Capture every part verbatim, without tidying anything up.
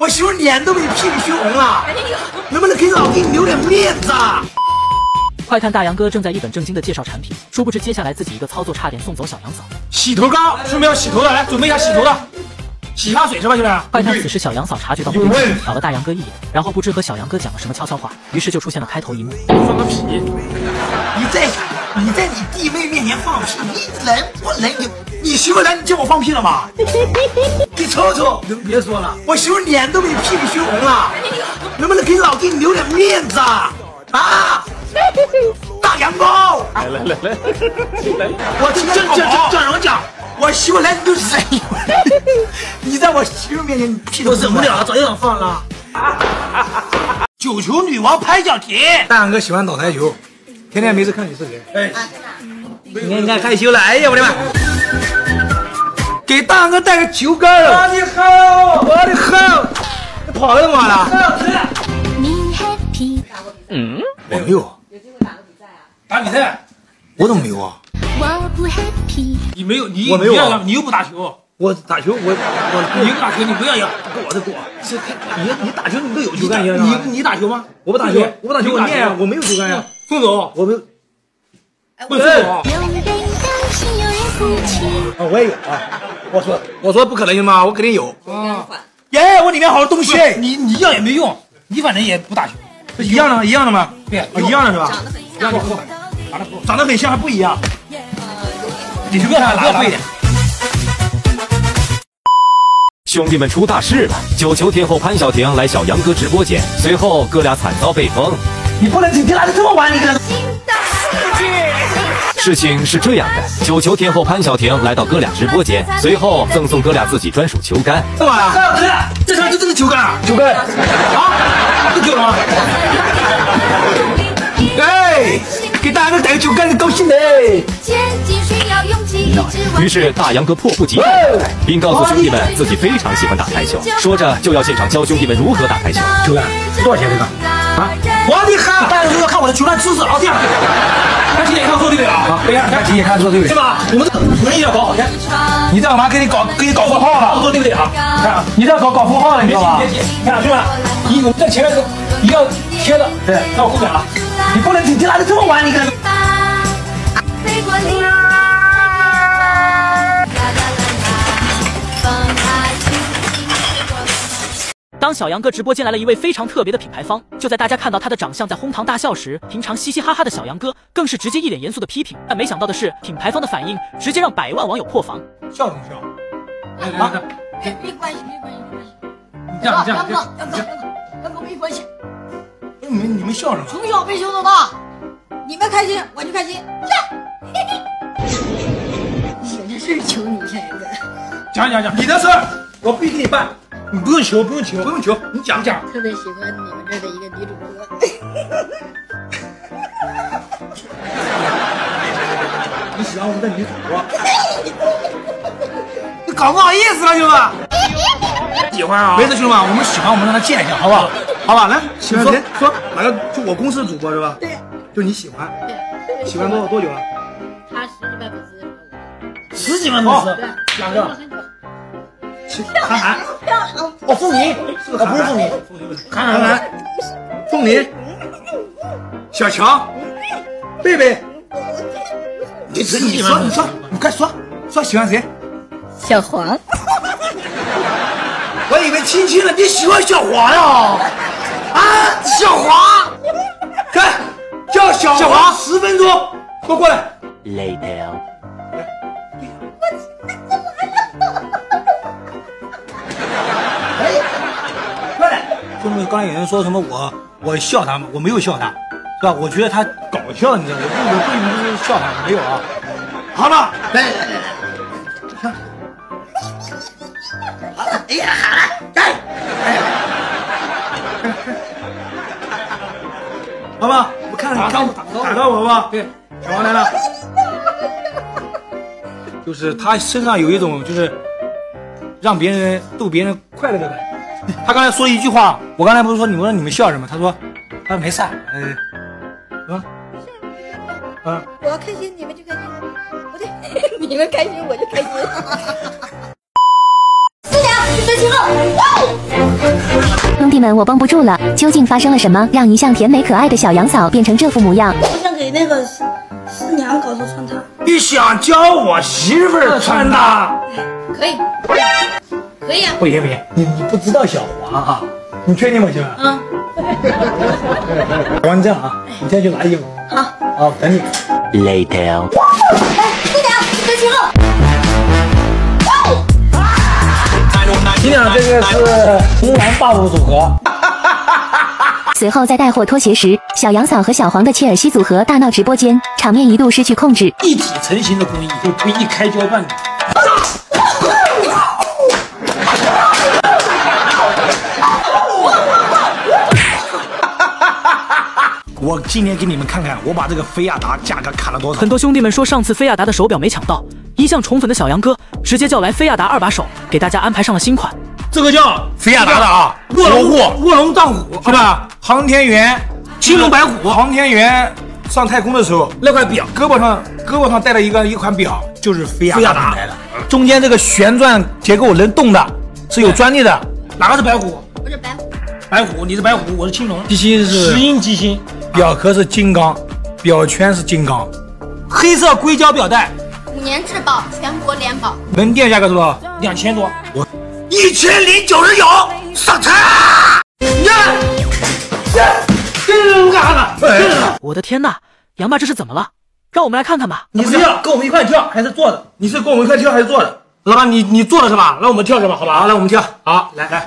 我媳妇脸都被屁股熏红了，能不能给老弟留点面子啊？ 快看大杨哥正在一本正经的介绍产品，殊不知接下来自己一个操作差点送走小杨嫂。 洗头膏，顺便要洗头的，来准备一下洗头的，洗发水是吧，就是？ 快看此时小杨嫂察觉到不对劲，扫了大杨哥一眼，然后不知和小杨哥讲了什么悄悄话，于是就出现了开头一幕。 放个屁！ 你在你在你弟妹面前放屁，你能不能有？你媳妇来你见我放屁了吗？你瞅瞅， 能别说了， 我媳妇脸都被屁股熏红了，能不能给老弟留点面子啊？啊！大羊羔， 来来来来， 我听这这这这人讲，我媳妇来你都是你在我媳妇面前你屁都忍不了了，早就想放了。九球女王潘晓婷， 大杨哥喜欢打台球，天天没事看你视频。哎， 你看你看害羞了，哎呀我的妈！给大杨哥带个球杆儿。 我的好， 我的好，你跑干嘛了？ 嗯， 我没有。 有机会打个比赛啊？ 打比赛？ 我怎么没有啊？ 我不 happy。 你没有，你我没有啊， 你又不打球。 我打球，我我你不打球，你不要要我的锅。是你你打球你都有球杆， 你你打球吗？ 我不打球，我不打球，我练呀，我没有球杆呀。 送走， 我没有。 不送走。 啊，我也有啊。我说我说不可能行吗？我肯定有。 啊， 耶，我里面好多东西。 你你要也没用，你反正也不打球。 一样的吗？一样的吗？ 对， 一样的是吧？ 长得很像。 让你不打的不， 长得很像还不一样。 你就不要拿拿贵一点。 兄弟们出大事了！九球天后潘晓婷来小杨哥直播间，随后哥俩惨遭被封。 你不能整天来的这么晚，你个。 事情是这样的，九球天后潘晓婷来到哥俩直播间，随后赠送哥俩自己专属球杆。 干嘛呀？这上就这个球杆啊？球杆啊？不球了吗？哎，给大杨哥带个球杆，高兴嘞！ 于是大杨哥迫不及待地来，并告诉兄弟们自己非常喜欢打台球，说着就要现场教兄弟们如何打台球。 球杆多少钱这个？啊！我的哈！大家都要看我的球杆姿势啊！这样， 看亲眼看做对不对啊？ 对呀，看亲眼看做对不对？ 是吧？我们我们也要搞好，看你这样嘛，给你搞给你搞封号了， 做对不对啊？看， 你这样搞搞封号了，你知道吗？ 别急别急，看兄弟们，你我们在前面你要贴的， 对， 那我后面啊， 你不能整天来的这么晚，你看。 当小杨哥直播间来了一位非常特别的品牌方，就在大家看到他的长相在哄堂大笑时，平常嘻嘻哈哈的小杨哥更是直接一脸严肃的批评。但没想到的是，品牌方的反应直接让百万网友破防。 笑什么笑？来来来， 没没关系没关系没关系。 你这样你这样杨哥杨哥杨哥杨哥没关系。 你们你们笑什么？ 从小被羞到大，你们开心我就开心。有的事求你一下，杨哥。 讲讲讲， 你的事儿我必给你办，你不用求，不用求，不用求，你讲讲。 特别喜欢你们这儿的一个女主播。 你喜欢我们的女主播？你搞不好意思了，兄弟。 喜欢啊？ 没事，兄弟们，我们喜欢我们让他见一下，好不好？好吧，来，喜欢谁？说哪个？就我公司的主播是吧？ 对， 就你喜欢， 对， 喜欢多多久了？ 他十几万粉丝。 十几万粉丝， 两个。韩寒，哦，凤鸣，哦，不是凤鸣，韩寒，韩寒，凤鸣，小强，贝贝，你你说你说你快说说喜欢谁？ 小黄。 我以为亲亲了，你喜欢小黄呀？啊，小黄，看叫小黄十分钟，给我过来。 Later。 就那么刚才有人说什么我我笑他吗？我没有笑他，是吧？我觉得他搞笑，你知道吗？我我并不是笑他，没有啊。好了，来来来来，看，好了，哎呀，好了，来，来，好吧，我看看，看打到我吧。对，小王来了，就是他身上有一种就是让别人逗别人快乐的感觉。他刚才说一句话，我刚才不是说你们说你们笑什么？他说，他说没事，嗯，啊，啊， 我要开心，你们就开心；不对，你们开心我就开心。四两，三七二， 们，我绷不住了，究竟发生了什么，让一向甜美可爱的小杨嫂变成这副模样？ 我想给那个师师娘搞头穿搭。 你想教我媳妇儿穿搭？ 可以，可以啊。 不行不行，你你不知道小黄啊，你确定吗，媳妇？ 嗯。 小黄，你这样啊，你先去拿衣服。 好。 好，等你。 Later。 哎，师娘，跟前后。 你俩这个是红蓝 buff 组合。 随后在带货拖鞋时，小杨嫂和小黄的切尔西组合大闹直播间，场面一度失去控制。 一体成型的工艺，就推一开胶办理。我今年给你们看看，我把这个菲亚达价格砍了多少。 很多兄弟们说上次菲亚达的手表没抢到，一向宠粉的小杨哥直接叫来菲亚达二把手，给大家安排上了新款。 这个叫菲亚达的啊，卧龙虎，卧龙荡虎是吧？航天员，青龙白虎，航天员上太空的时候，那块表胳膊上胳膊上戴了一个一款表，就是菲亚达品牌的。中间这个旋转结构能动的，是有专利的。哪个是白虎？ 不是白虎。 白虎，你是白虎，我是青龙。 机芯是石英机芯， 表壳是金刚，表圈是金刚， 黑色硅胶表带， 五年质保，全国联保。 门店价格多少？两千多。我一千零九十九，上车！ 你看，这干啥呢？ 我的天呐，杨爸这是怎么了？让我们来看看吧。 你是要跟我们一块跳还是坐着？你是跟我们一块跳还是坐着？老板，你你坐着是吧？让我们跳是吧？好吧，好，来我们跳。好，来来。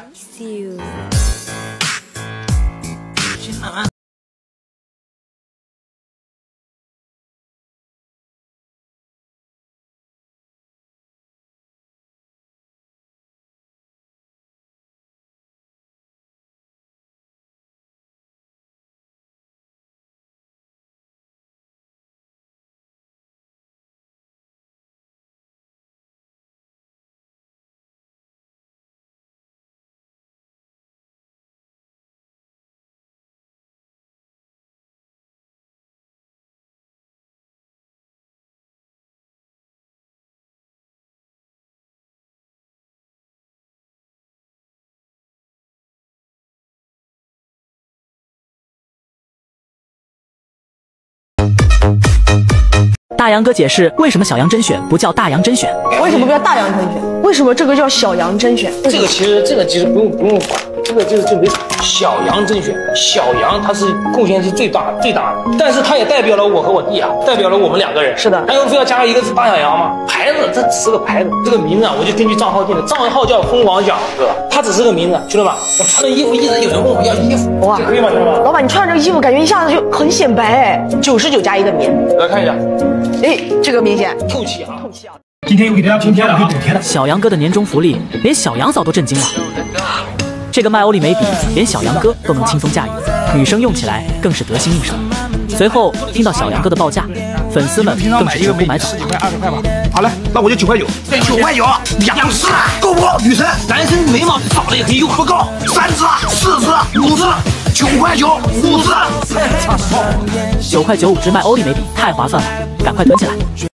大杨哥解释为什么小杨甄选不叫大杨甄选？ 为什么不叫大杨甄选？为什么这个叫小杨甄选？ 这个其实这个其实不用不用管，这个就是就没啥。小杨甄选，小杨他是贡献是最大最大的，但是他也代表了我和我弟啊，代表了我们两个人。 是的， 还用非要加一个字大小杨吗？牌子这只是个牌子，这个名字啊，我就根据账号定的，账号叫疯狂小哥，它只是个名字，兄弟们，我穿的衣服一直有人问我要衣服， 哇， 这可以吗，兄弟们？ 老板，你穿这个衣服感觉一下子就很显白哎，九十九加一的棉， 来看一下， 哎，这个明显透气啊， 透气啊。 今天又给大家拼贴了，可以补贴的。 小杨哥的年终福利，连小杨嫂都震惊了。这个卖欧丽眉笔，连小杨哥都能轻松驾驭，女生用起来更是得心应手。随后听到小杨哥的报价，粉丝们更是全部买走。 十几块、二十块吧。 好嘞，那我就九块九，九块九，两只够不够？女神， 男生眉毛少了也可以用， 不够，三只、四只、五只，九块九，五只。 九块九五支卖欧丽眉笔，太划算了，赶快囤起来。